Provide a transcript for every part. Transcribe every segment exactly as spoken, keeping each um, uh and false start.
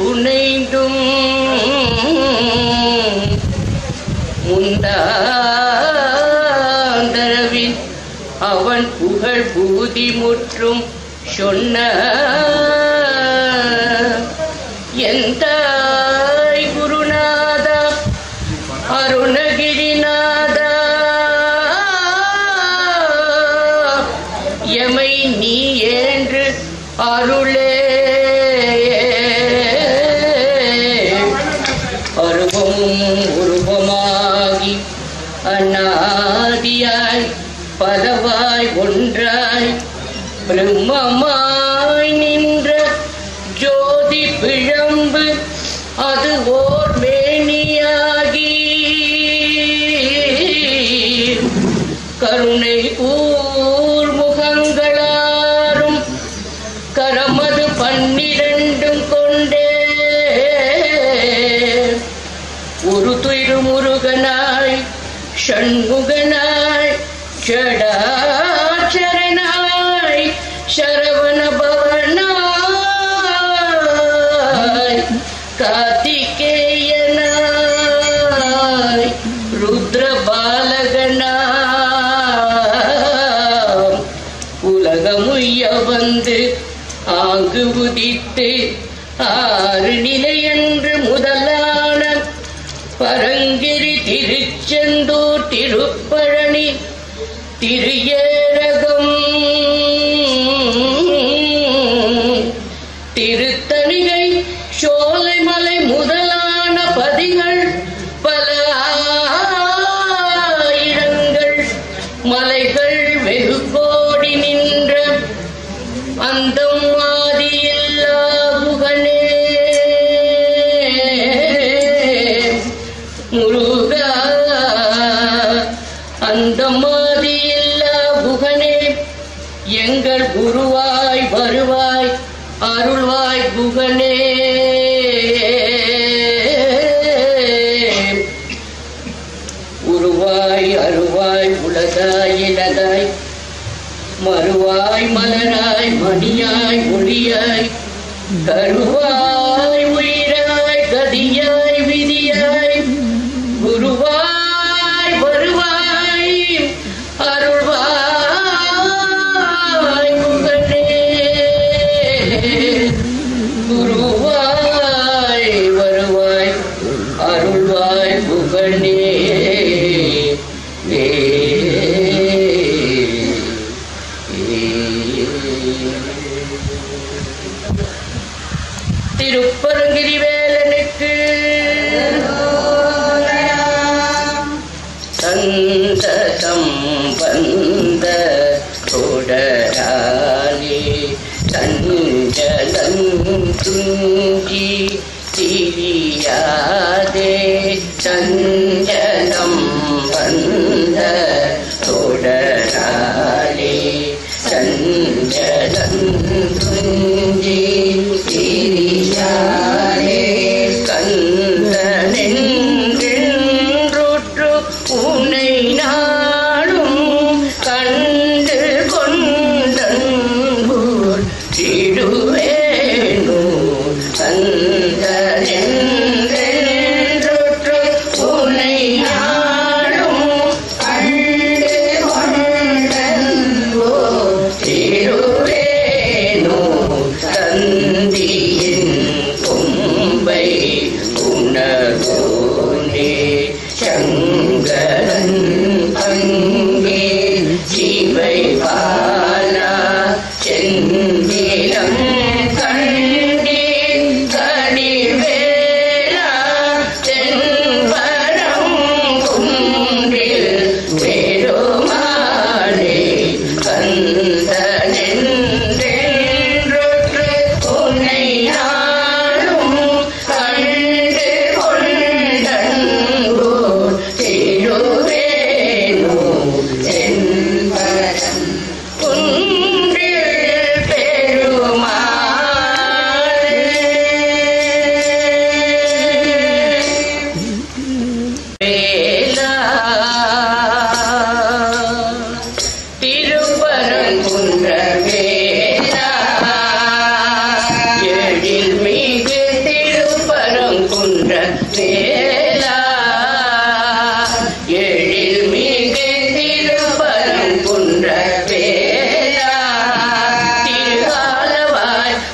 புனைந்தும் முந்தாந்தரவில் அவன் புகழ் பூதி முற்றும் சொன்ன எந்த குருநாத அருணகிரிநாத எமை நீ என்று அருளே அருவமும் உருவமாகி அநாதியாய் பலவாய் ஒன்றாய் பிரம்மமாய் நின்ற ஜோதி பிழம்பு அது ஓர் மேனியாகி கருணை கூர் முகங்களாரும் கரமது பன்னிரண்டும் கொண்டே ஒரு துயிரு முருகனாய் ஷண்முகனாய் ஷடாட்சரனாய் சரவண பவனாய் கார்த்திகேயனாய் ருத்ர பாலகனாய் உலகமுய்ய வந்து ஆங்கு உதித்து ஆறு நிலை என்று முதலான பரங்கிரி திருச்செந்தூர் திருப்பழனி திரியேரகம் திருத்தணிகை சோலைமலை முதலான பதிகள் பல ஆயிரங்கள் மலைகள் வெகு கோடி நின்ற அந்தம் ஆதியில்லா புகனே முருகா அந்தமாதியில்லா புகனே எங்கள் குருவாய் வருவாய் அருள்வாய் புகனே உருவாய் அருவாய் உலகாய் இலகாய் மறுவாய் மலராய் மணியாய் ஒளியாய் கருவாய் உயிராய் கதியாய் விதியாய் குருவாய் வருவாய் அருள்வாய் புகனே குருவாய் வருவாய் அருள்வாய் புகனே திருப்பரங்கிரி வேலனுக்கு சந்ததம் வந்த தொடராலே சஞ்சலன் துஞ்சி திரியாதே சஞ்சலம் வந்த தொடராலே சஞ்சலன் துஞ்சி திரியாதே கந்தனென்றொற்று உனை நாளும் கண்டு கொண்டன்போர் சிடுவேனோ கந்தனென்றொற்று உனை நாளும் கண்டு கொண்டன்போர் சிடுவேனோ தந்தியின் கொம்பை உணர்வோனே சங்கரன் அங்கே சிவை பாலா செந்திலம்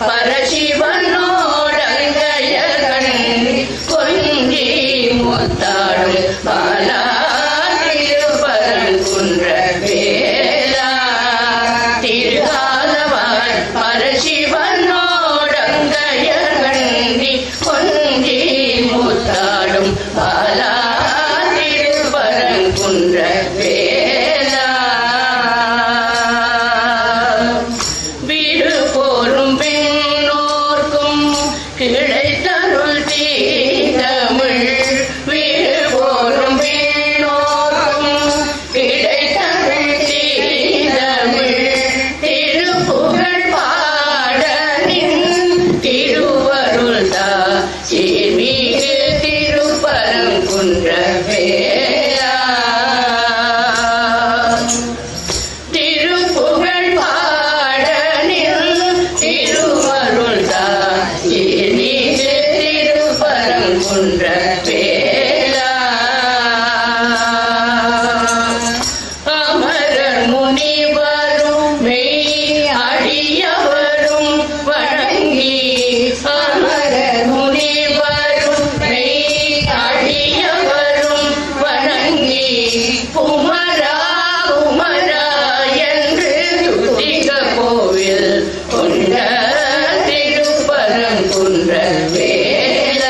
பரசிவனோடங்கையர்கள் கொஞ்சி முத்தாடும் பாலா திருப்பரங்குன்ற வேலா திருகாலவாய் பரசிவனோடங்கையர்கள் கொஞ்சி முத்தாடும் பாலா திருப்பரங்குன்ற வேலா வீடு போரும் பெண்ணோர்க்கும் கிடைத்தருள் தீதமிழ் வீடு போரும் பெண்ணோர்க்கும் கிடைத்தருள் தீதமிழ் திருப்புகழ் பாடலின் திருவருள் தா சீர்மிகு திருப்பரங்குன்ற வேலா திருப்புகழ் பாடலின் திருவருள் தா சீர்மிகு திருப்பரங்குன்ற வேலா அமரர் முனிவரும் மெய் அடியவரும் வணங்கி அமரர் முனிவரும் மெய் அடியவரும் வணங்கி குமரா குமரா என்று துதிக்க கோவில் கொண்ட திருப்பரங்குன்ற வேலா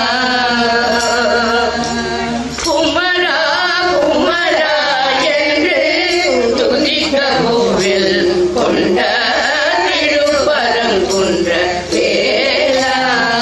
குமரா குமரா என்று துதிக்க கோவில் கொண்ட திருப்பரங்குன்ற வேலா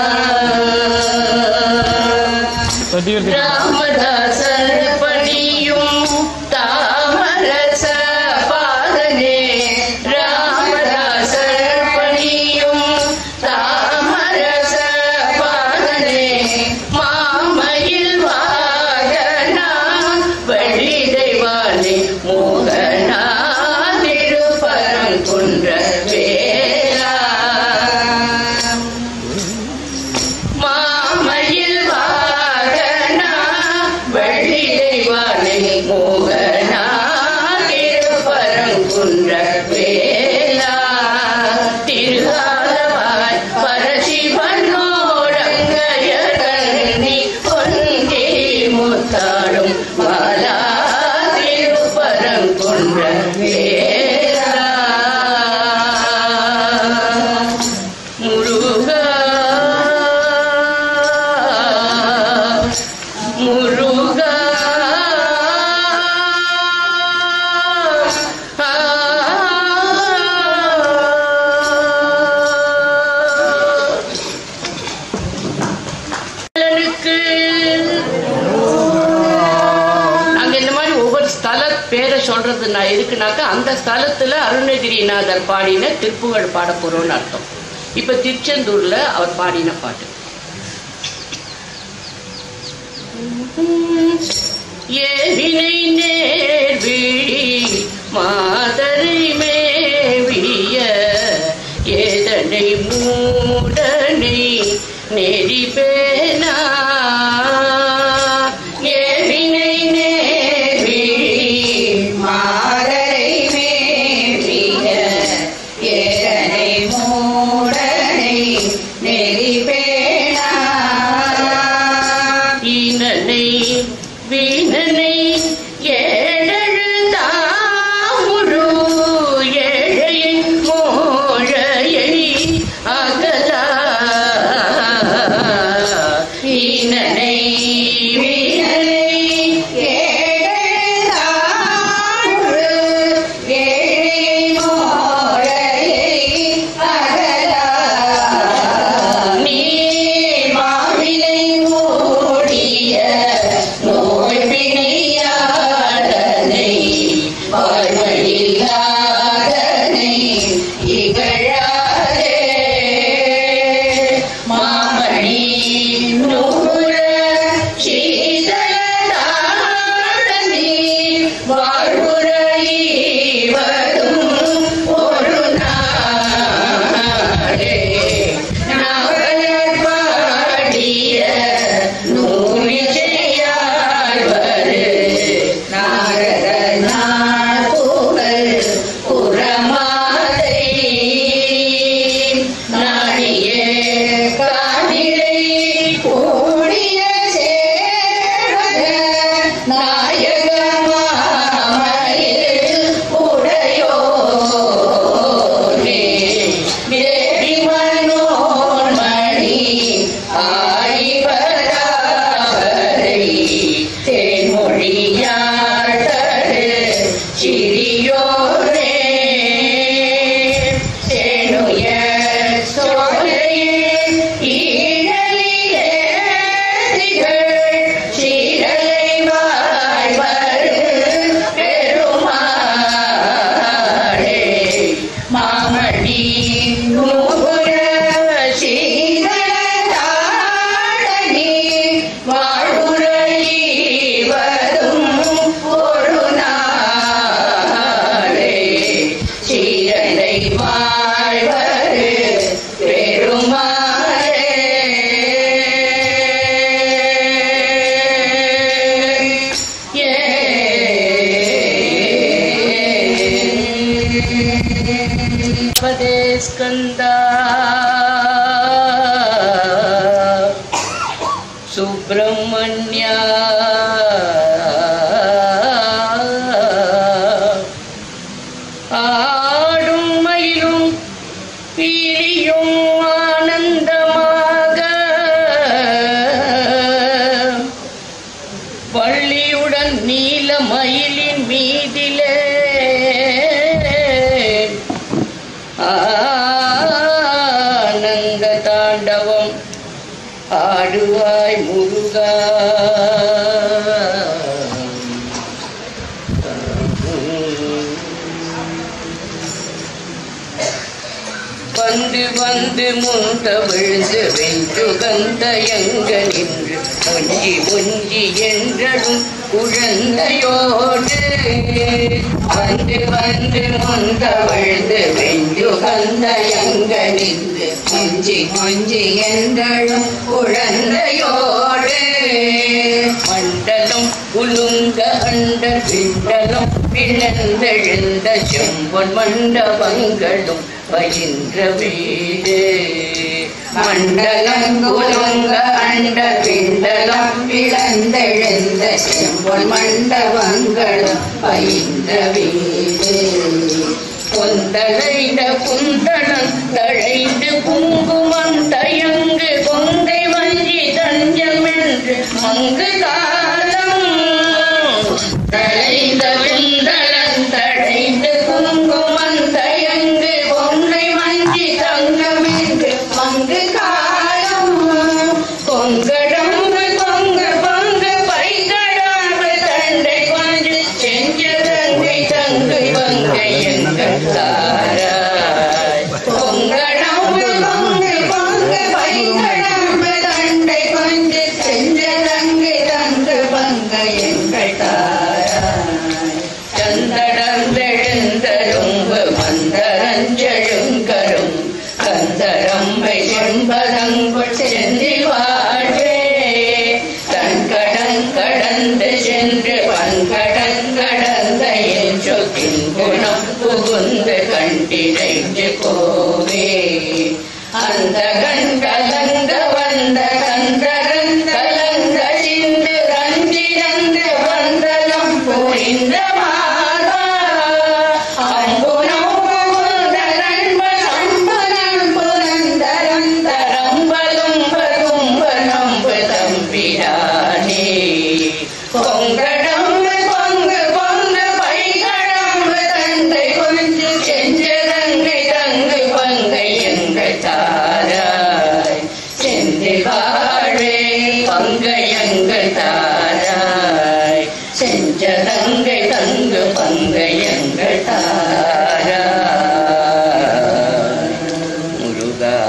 ராமதாசர் பணியும் தாமரச பாதனே ராமதாசர் பணியும் தாமரச பாதனே மாமயில் வாகனா வழிதைவானே மோகனா திருப்பரங்குன்ற வேலா மாமயில் வாகனா வழிதைவானே மோகனா திருப்பரங்குன்ற வேலா திருகாலவாய் பரசிவனோடங்கையர்கள் கொஞ்சி முத்தாடும் மாலா திருப்பரங்குன்ற வேலா முருகா முருகா நாங்க இந்த மாதிரி ஒவ்வொரு ஸ்தல பேரை சொல்றது நான் எதுக்குனாக்கா அந்த ஸ்தலத்துல அருணகிரிநாதர் பாடின திருப்புகழ் பாட போறோம்னு அர்த்தம். இப்ப திருச்செந்தூர்ல அவர் பாடின பாட்டு ஏவினை நேர்விழி மாதரை மேவிய ஏதனை மூடனை நெறி பேனா ஏவினை நேர்விழி மாதரை மேவிய ஏதனை மூடனை நெறி பேனா ஈனனை வீணனை ஏழெழுதாமுரு ஏழையை மோழையை அகலா ஈன ஸ்கந்தா சுப்பிரமணியா ஆடும் மயிலும் பீலியும் ஆனந்தமாக பள்ளியுடன் நீல மயிலின் மீதிலே ஆனந்த தாண்டவம் ஆடுவாய் முருகா. வந்து வந்து முந்த விழுந்து வென்றுகந்த எங்க நின்று முஞ்சி முஞ்சி என்றடும் குழந்தையோடு வந்து வந்து முந்த விழுந்து வென்றுகந்த எங்க நின்று முஞ்சி முஞ்சி என்றடும் குழந்தையோடு மண்டலம் உலுங்க அண்ட பிண்டலம் பிளந்தெழுந்த செம்பொன் மண்டபங்களும் பயின்ற வீடு மண்டலம் குலுங்க அண்ட பிண்டலம் பிளந்தெழுந்த செம்பொன் மண்டபங்களும் பயின்ற வீடு கொந்தளைந்த குந்தளம் தழைந்து குங்குமம் தயங்கு கொங்கை வஞ்சி தஞ்சம் என்று மங்கு காலம் தழைந்த குந்தளம் தழைந்து குங்குமம் தயங்கு கொங்கை வஞ்சி தங்கம் என்று மங்கு காலம் கொங்கடம்பு கொங்கு பங்கு பைகடாம்பு தண்டை கொஞ்சு செஞ்சதங்கை தங்கை பங்கை எங்கள் தாராய் கொங்கடம்பு கொங்கு பங்கு பைகடாம்பு தண்டை கொஞ்சு செஞ்சதங்கை தங்கு பங்கை எங்கள் தாராய் சந்தடந்தெழுந்தரும்பு மந்தரஞ்செழுங்கரும் கந்தரம்பை செம்பதங்குள் சென்றி வாழ்வே தன்கடன் கடந்து சென்று பன்கடன் கடந்த என் சொத்தின் குணம் புகுந்து கண்டினைந்து கோவே அந்த கண்கலங்க வந்த கந்தரன் கலங்க சிந்து ரஞ்சிரந்து வந்தலம் புரிந்த மாதா அம்புனம் புகுந்த நண்பன் அம்பனம் புரந்தரம் தரம்பலும் பரும்ப நம்பு தம்பிரானே கொங்கடம்பு பொங்கு பொங்கு பைகடம்பு தந்தை கொஞ்சு செஞ்சதங்கை தங்கு பங்கை எங்கள் தாராய் செந்தில் வாழ்வே பங்கை எங்கள் தாராய் செஞ்சதங்கை தங்கு பங்கை எங்கள் தாராய் முருகா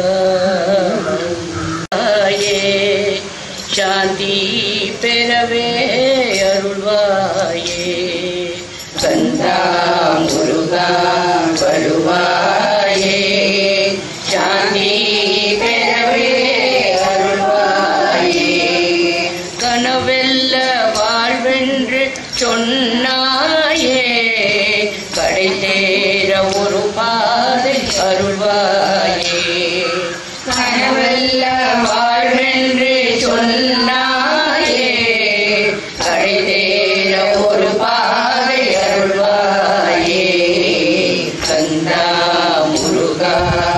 சாந்தி பெறவே அருள்வாயே கந்தா முருகா வருவாயே சாந்தி பெறவே அருள்வாயே கனவெல்ல வாழ்வென்று சொன்னாயே கடை தேர ஒரு பாதை அருள்வாயே கனவெல்ல வாழ்வென்று சொன்னாயே கடை தேர ஒரு பாதை அருள்வாயே கந்தா முருகா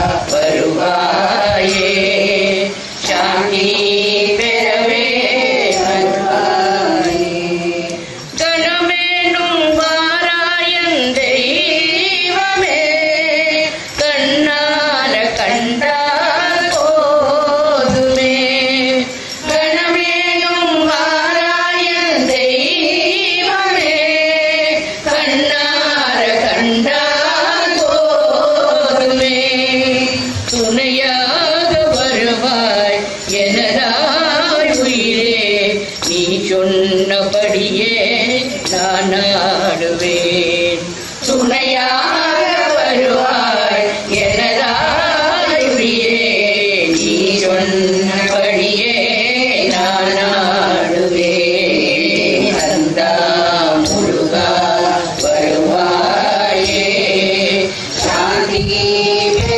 வருவாயே சாந்தி பெறவே அருள்வாயே கணமேனும் வாராயன் தெய்வமே கண்ணால கண்டால் போதுமே கணமேனும் வாராயன் தெய்வமே கண்ணால கண்டால் போதுமே துணையாக வருவாய் எனதாய் உயிரே நீ சொன்னபடியே நான் ஆடுவேன் துணையாக வருவாய் எனதாய் உயிரே நீ சொன்னபடியே நான் ஆடுவேன் கந்தா முருகா வருவாயே சாந்தி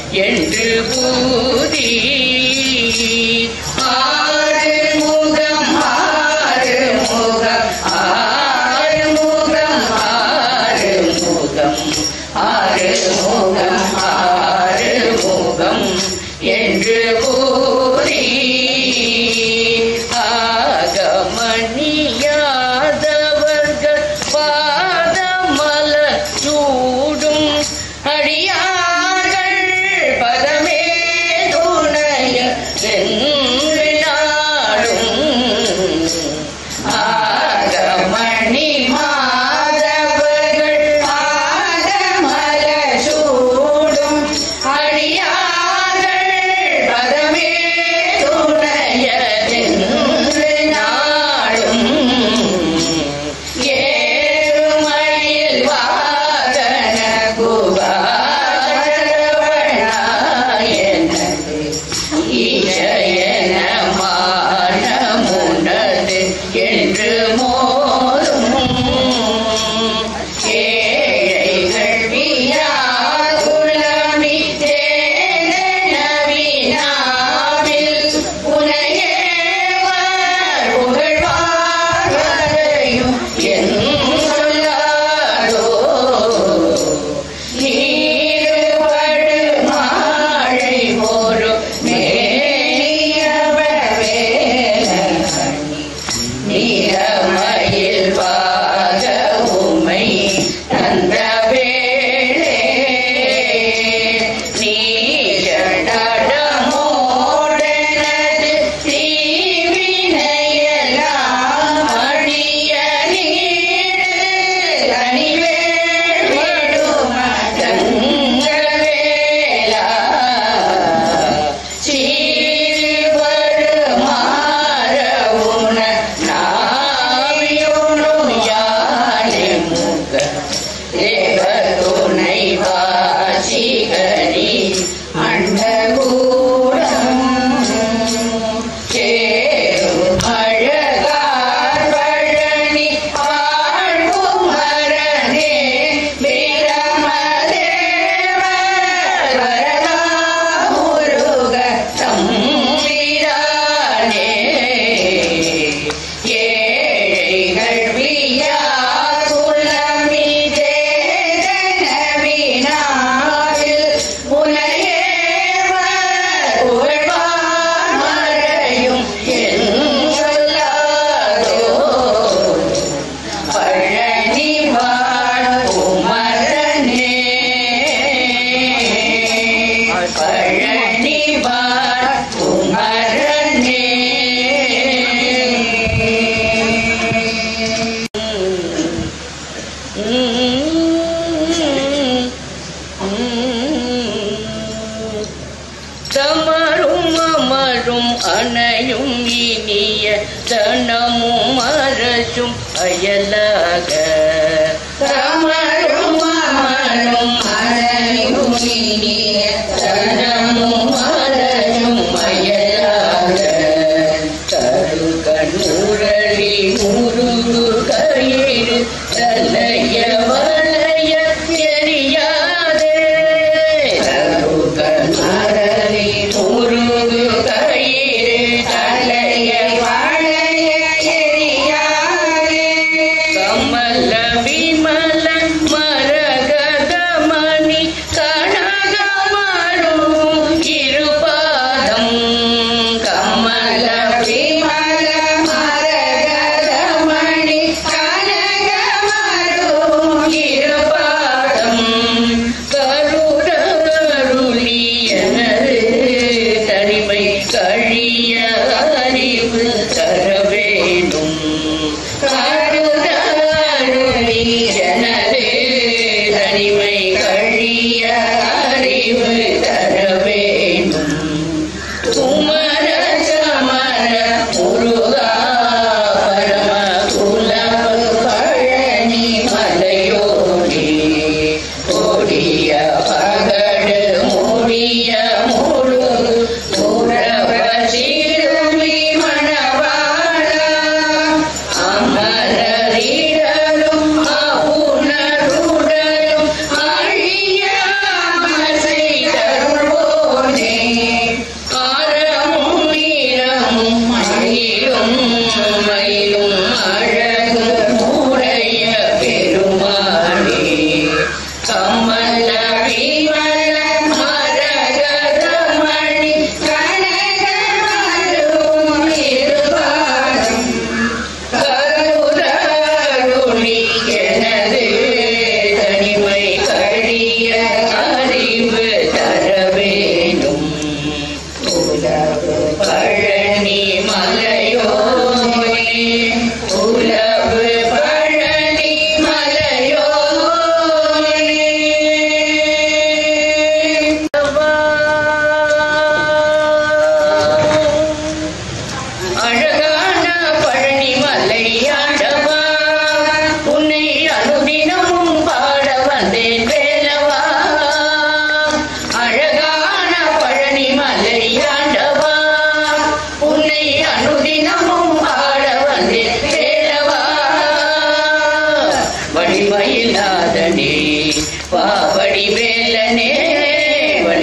என்று பூதி ஆறு முகம் ஆறு முகம் ஆறு முகம் ஆறு முகம் ஆறு முகம் ஆறு முகம் என்று பூரி ஆகமணியாதவர்கள் பாதமல சூடும் அடியார்கள் பதமே துணைய வென்று நாடும் ஆகமணி மாதவர்கள் பாதமல சூடும் அடியார்கள் பதமே துணைய வென்று நாடும் ஏறுமயில் வாகன குகாரவனாயனது ஈசயன மானமுனது என்று மோதும் ஏழைகள் வியாகுலமி தேனவினாவில் புனையேவர் புகழ்வாரையும் என் சொல்லாதோ நீருபடு மாழை போரு மேயவவேலனி நீரமயில் பாக உமை தந்த வேளே நீழடமோடனது தீவினையெல்லாம் அடிய நீடு தனிவேள் விடும தங்கவேலா சீர்வரு மாறவுன நாவியுணும் யானை முக தேவ துணை வாசிகரி அண்டகூடம் சேரும் அழகார் பழனி ஆழ்குமரனே பிரமதேவ வரதா முருக தம்பிரானே ஏழைகள் வியாகுலமி தேனவினாவில் புனையேவர் புகழ்வார் மறையும் என் சொல்லாதோ பழனி வாழ் குமரனே பழனி வாழ் குமரனே தமரும் அமரும் அணையும் இனிய தனமும் அரசும் அயலாக தமரும் அமரும் அணையும் இனிய தனமும் அரசும் அயலாக தருகனுரளி முருகு கயிறு தலைய வளைய எரியாதே தருகனுரளி முருகு கயிறு தலைய வளைய எரியாதே கமல விமல மரகத மணி கனக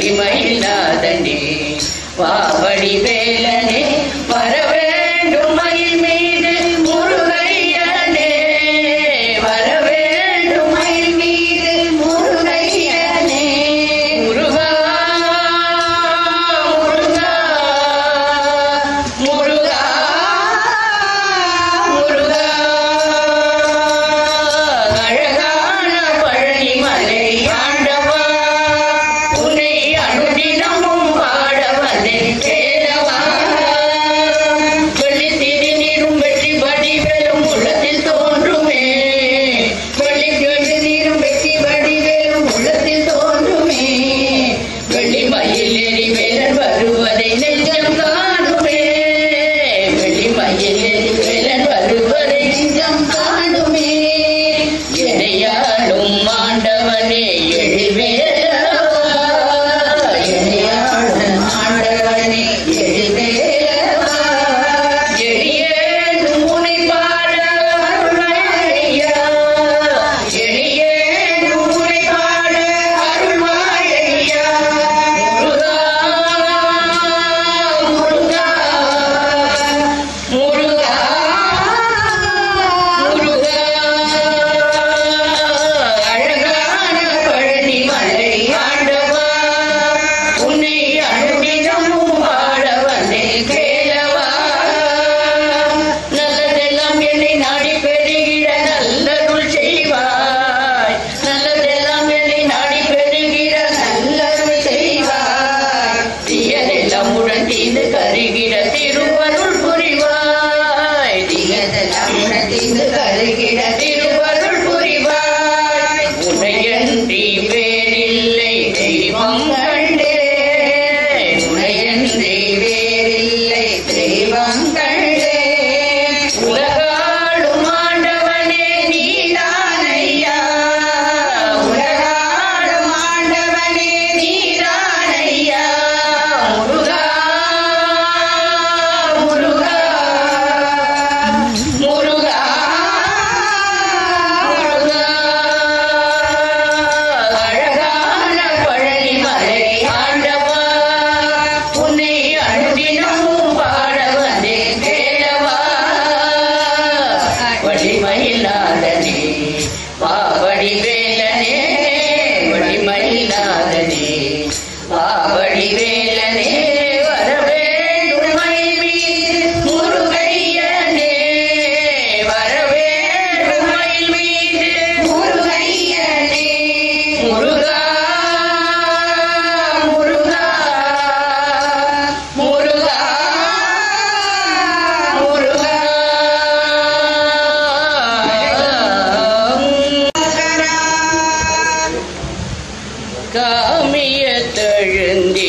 வடிமயிலாதனே வாவடி வேலனே வர வேண்டும் மயில் மீது முருகையனே வர வேண்டும் மயில் மீது முருகையனே முருகா முருகா முருகா முருகா அழகான பழனி மலை ஆண்டவா உன்னை அனுதினமும் பாட வந்தேன் கேளவா வெள்ளி திருநீரும் வெற்றி வடிவேலும் உள்ளத்தில் தோன்றுமே வெள்ளி திருநீரும் வெற்றி வடிவேலும் உள்ளத்தில் தோன்றுமே வெள்ளி மயில் எரி வேலன் வருவதை நெஞ்சம் காணுமே வெள்ளி மயில் எரி வேலன் வருவதை நெஞ்சம் காணுமே எனையாளும் ஆண்டவனே எழில்வேலவா எனையாளும் ஆண்டவனே எழில்வேலவா எளியேனும் உனை பாட அருள்வாயையா எளியேனும் உனை பாட அருள்வாயையா முருகா முருகா முருகா முருகா அழகான பழனி மலை ஆண்டவா உன்னை அனுதினமும் பாட வந்தேன் கேளவா நல்லதெல்லாம் என்னை நாடி பெறுகிற நல்லருள் செய்வாய் நல்லதெல்லாம் என்னை நாடி பெறுகிற நல்லருள் செய்வாய் தீயதெல்லாம் உடன் தீந்து கருகிற திருவருள் புரிவாய் தீயதெல்லாம் உடன் தீந்து கருகிற திருவருள் புரிவாய் உனையன்றி வேறில்லை தெய்வம் கண்டே உனையன்றி வேறில்லை தெய்வம் கண்டே உலகாளும் ஆண்டவனே நீதானையா உலகாளும் ஆண்டவனே நீதானையா முருகா முருகா முருகா முருகா அழகான பழனி மலை ஆண்டவா உன்னை அனுதினமும் பாட வந்தேன் கேளவா வடிமயிலாதனே வாவடி வேலனே வடிமயிலாதனே வாவடி வேலனே வர வேண்டும் மயில் மீது முருகையனே வர வேண்டும் மயில் மீது முருகையனே முருகா முருகா முருகா முருகா காமிய தழுந்தே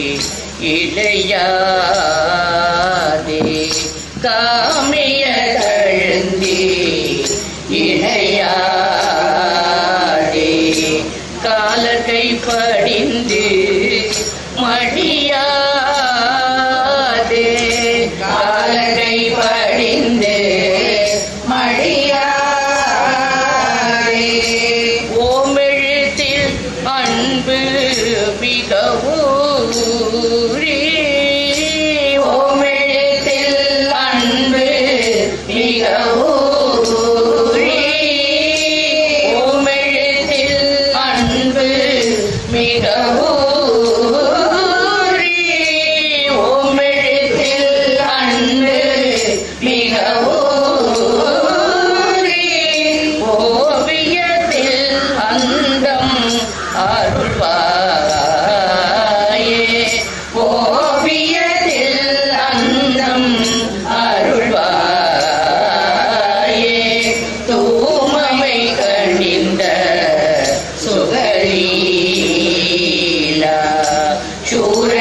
இளையாதே காமிய தழுந்தே இளையாதே காலகை படிந்து மடியாதே காலகை படிந்து மடியாதே ஓமெழுத்தில் அன்பு மிக ஊறி ஓமெழுத்தில் அன்பு மிக ஊறி ஓமெழுத்தில் அன்பு மிக ஊறி ஓமெழுத்தில் அன்பு மிக ஊறி ஓவியத்தில் அந்தம் அருள்வாயே ஓவியத்தில் அந்தம் அருள்வாயே தூமமை கணிந்த சுகலீலா சூர